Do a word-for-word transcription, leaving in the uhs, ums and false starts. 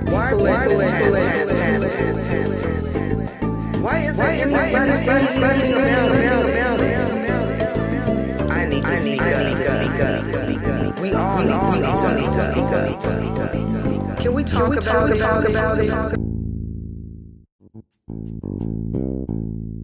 Why people why people has has Why is it why is it sunny I need to speak up. We all need to speak up. Can we talk about it?